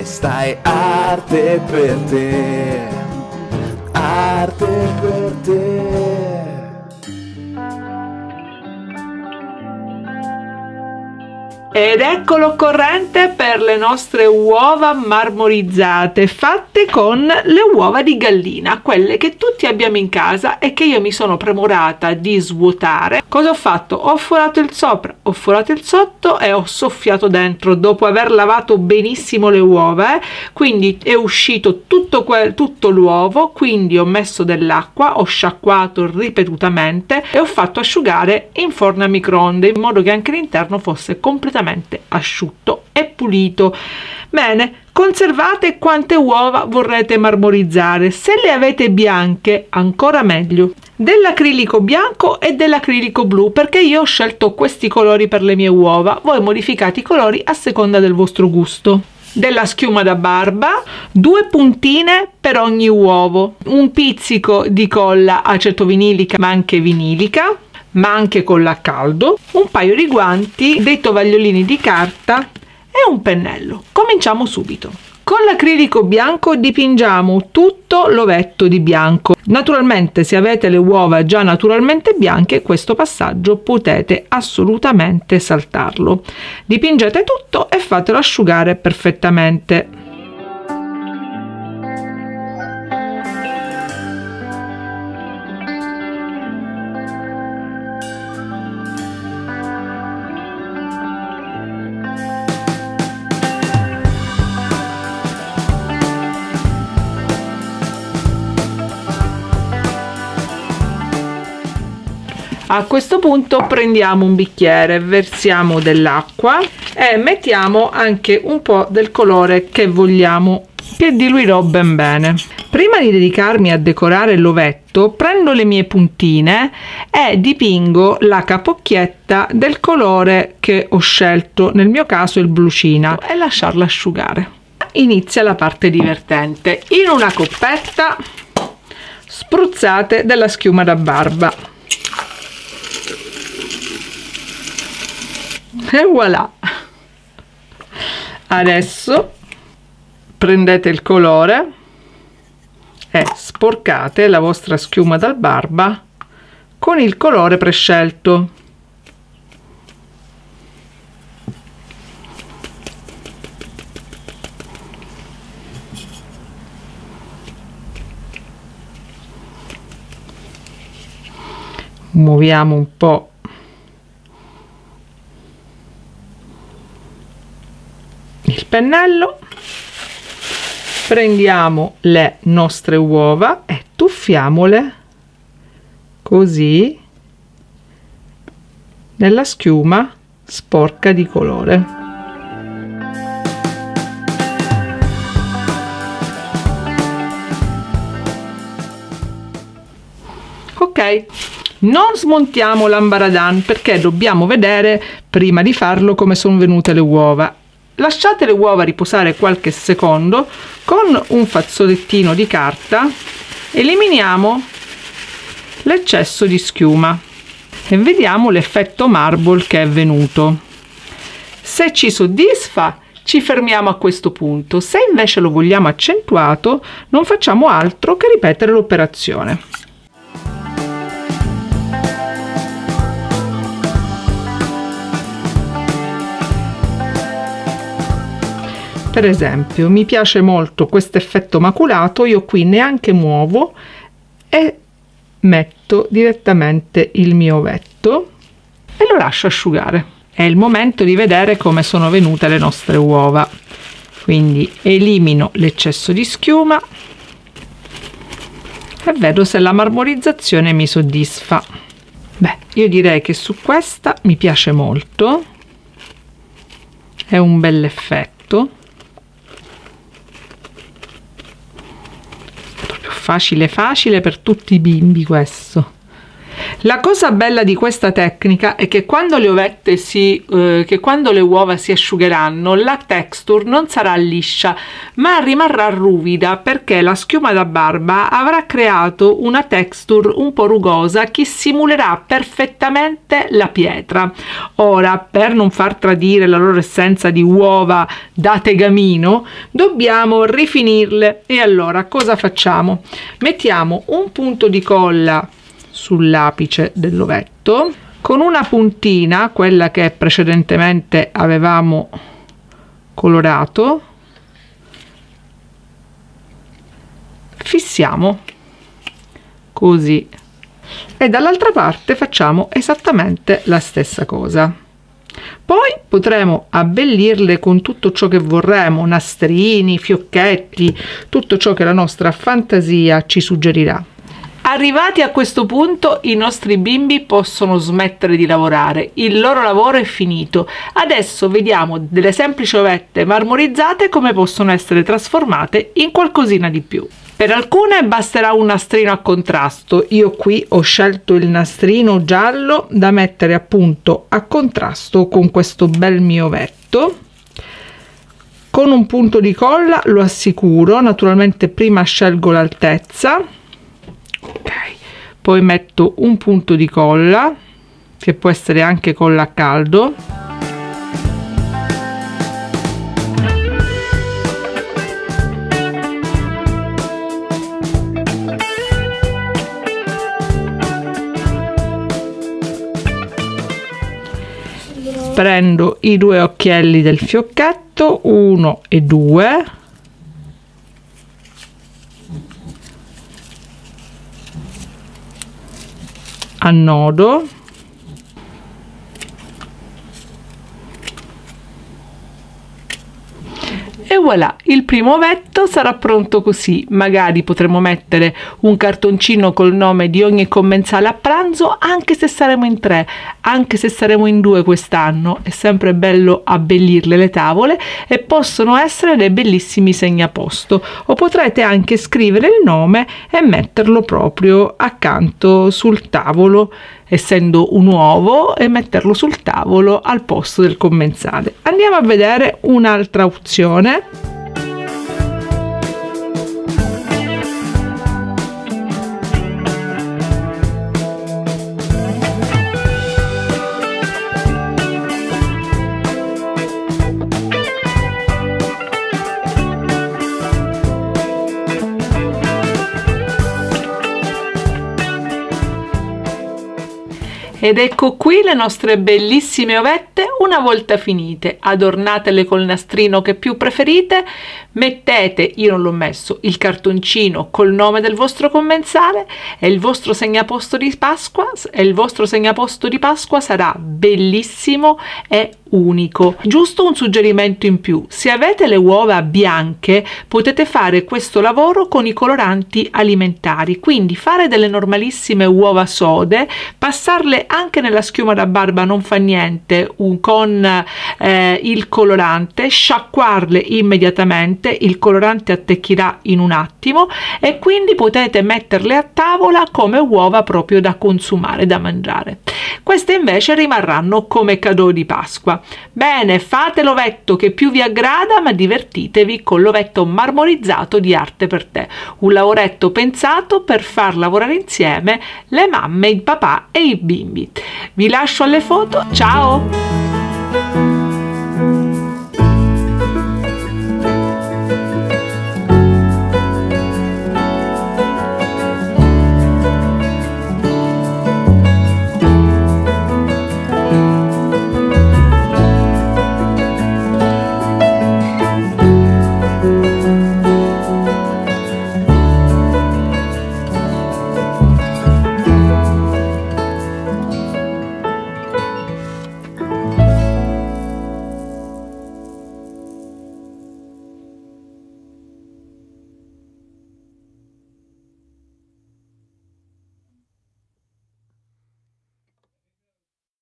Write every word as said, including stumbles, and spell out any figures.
questa è arte per te, arte per te. Ed ecco l'occorrente per le nostre uova marmorizzate, fatte con le uova di gallina, quelle che tutti abbiamo in casa e che io mi sono premurata di svuotare. Cosa ho fatto? Ho forato il sopra, ho forato il sotto e ho soffiato dentro dopo aver lavato benissimo le uova, eh? Quindi è uscito tutto, quel, tutto l'uovo, quindi ho messo dell'acqua, ho sciacquato ripetutamente e ho fatto asciugare in forno a microonde in modo che anche l'interno fosse completamente asciutto e pulito. Bene, conservate quante uova vorrete marmorizzare. Se le avete bianche, ancora meglio, dell'acrilico bianco e dell'acrilico blu, perché io ho scelto questi colori per le mie uova. Voi modificate i colori a seconda del vostro gusto. Della schiuma da barba, due puntine per ogni uovo, un pizzico di colla aceto-vinilica ma anche vinilica, ma anche colla a caldo, un paio di guanti, dei tovagliolini di carta e un pennello. Cominciamo subito. Con l'acrilico bianco dipingiamo tutto l'ovetto di bianco. Naturalmente, se avete le uova già naturalmente bianche, questo passaggio potete assolutamente saltarlo. Dipingete tutto e fatelo asciugare perfettamente. A questo punto prendiamo un bicchiere, versiamo dell'acqua e mettiamo anche un po' del colore che vogliamo, che diluirò ben bene. Prima di dedicarmi a decorare l'ovetto, prendo le mie puntine e dipingo la capocchietta del colore che ho scelto, nel mio caso il blucina, e lasciarla asciugare. Inizia la parte divertente. In una coppetta spruzzate della schiuma da barba. E voilà! Adesso prendete il colore e sporcate la vostra schiuma da barba con il colore prescelto. Muoviamo un po' il pennello, prendiamo le nostre uova e tuffiamole così nella schiuma sporca di colore. Ok, non smontiamo l'ambaradan perché dobbiamo vedere prima di farlo come sono venute le uova. Lasciate le uova riposare qualche secondo. Con un fazzolettino di carta eliminiamo l'eccesso di schiuma e vediamo l'effetto marble che è venuto. Se ci soddisfa, ci fermiamo a questo punto. Se invece lo vogliamo accentuato, non facciamo altro che ripetere l'operazione. Per esempio, mi piace molto questo effetto maculato, io qui neanche muovo e metto direttamente il mio ovetto e lo lascio asciugare. È il momento di vedere come sono venute le nostre uova. Quindi elimino l'eccesso di schiuma e vedo se la marmorizzazione mi soddisfa. Beh, io direi che su questa mi piace molto, è un bel effetto. Facile facile per tutti i bimbi questo. La cosa bella di questa tecnica è che quando le ovette si eh, che quando le uova si asciugheranno, la texture non sarà liscia ma rimarrà ruvida, perché la schiuma da barba avrà creato una texture un po' rugosa che simulerà perfettamente la pietra. Ora, per non far tradire la loro essenza di uova da tegamino, dobbiamo rifinirle. E allora cosa facciamo? Mettiamo un punto di colla sull'apice dell'ovetto, con una puntina, quella che precedentemente avevamo colorato, fissiamo così, e dall'altra parte facciamo esattamente la stessa cosa. Poi potremo abbellirle con tutto ciò che vorremo, nastrini, fiocchetti, tutto ciò che la nostra fantasia ci suggerirà. Arrivati a questo punto, i nostri bimbi possono smettere di lavorare, il loro lavoro è finito. Adesso vediamo delle semplici ovette marmorizzate come possono essere trasformate in qualcosina di più. Per alcune basterà un nastrino a contrasto. Io qui ho scelto il nastrino giallo da mettere appunto a contrasto con questo bel mio ovetto. Con un punto di colla lo assicuro, naturalmente prima scelgo l'altezza. Ok, poi metto un punto di colla, che può essere anche colla a caldo. Prendo i due occhielli del fiocchetto, uno e due. Annodo e voilà, il primo ovetto sarà pronto così. Magari potremo mettere un cartoncino col nome di ogni commensale a pranzo, anche se saremo in tre, anche se saremo in due quest'anno. È sempre bello abbellirle le tavole e possono essere dei bellissimi segnaposto, o potrete anche scrivere il nome e metterlo proprio accanto sul tavolo, essendo un uovo, e metterlo sul tavolo al posto del commensale. Andiamo a vedere un'altra opzione. Ed ecco qui le nostre bellissime ovette una volta finite. Adornatele col nastrino che più preferite, mettete, io non l'ho messo, il cartoncino col nome del vostro commensale e il vostro segnaposto di Pasqua, e il vostro segnaposto di Pasqua sarà bellissimo e unico. Giusto un suggerimento in più: se avete le uova bianche potete fare questo lavoro con i coloranti alimentari, quindi fare delle normalissime uova sode, passarle anche nella schiuma da barba, non fa niente, un, con eh, il colorante, sciacquarle immediatamente, il colorante attecchirà in un attimo e quindi potete metterle a tavola come uova proprio da consumare, da mangiare. Queste invece rimarranno come cadeau di Pasqua. Bene, fate l'ovetto che più vi aggrada, ma divertitevi con l'ovetto marmorizzato di Arte per Te, un lavoretto pensato per far lavorare insieme le mamme, il papà e i bimbi. Vi lascio alle foto, ciao!